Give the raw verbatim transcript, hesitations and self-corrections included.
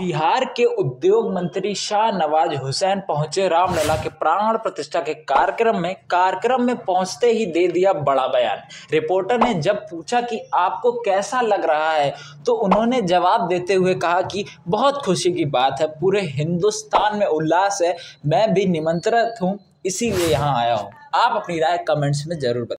बिहार के उद्योग मंत्री शाहनवाज हुसैन पहुंचे रामलला के प्राण प्रतिष्ठा के कार्यक्रम में कार्यक्रम में पहुंचते ही दे दिया बड़ा बयान। रिपोर्टर ने जब पूछा कि आपको कैसा लग रहा है तो उन्होंने जवाब देते हुए कहा कि बहुत खुशी की बात है, पूरे हिंदुस्तान में उल्लास है, मैं भी निमंत्रित हूं इसीलिए यहां आया हूं। आप अपनी राय कमेंट्स में जरूर बताएं।